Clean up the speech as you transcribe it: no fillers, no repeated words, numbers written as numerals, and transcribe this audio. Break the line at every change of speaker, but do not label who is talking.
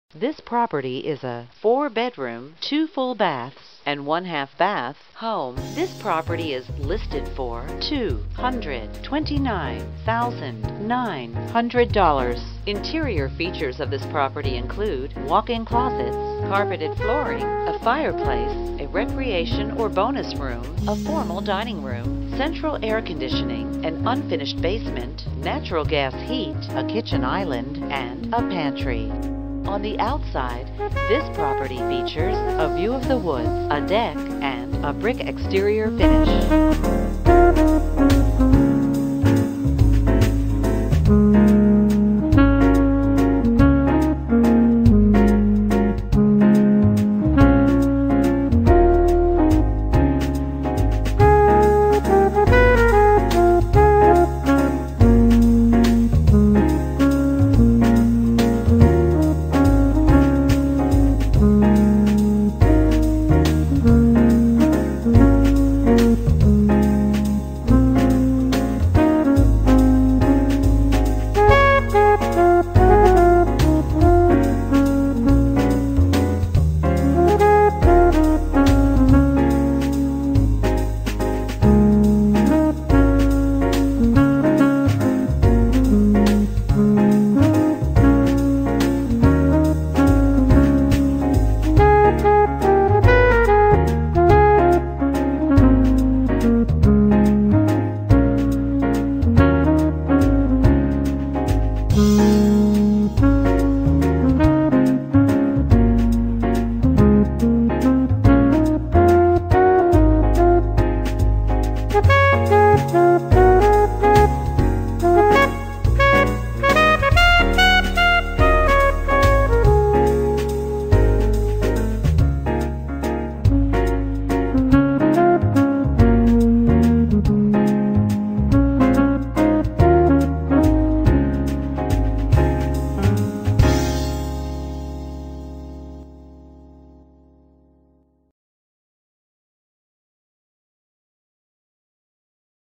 This property is a 4-bedroom, 2 full baths, and 1/2 bath home. This property is listed for $229,900. Interior features of this property include walk-in closets, carpeted flooring, a fireplace, a recreation or bonus room, a formal dining room, central air conditioning, an unfinished basement, natural gas heat, a kitchen island, and a pantry. On the outside, this property features a view of the woods, a deck, and a brick exterior finish.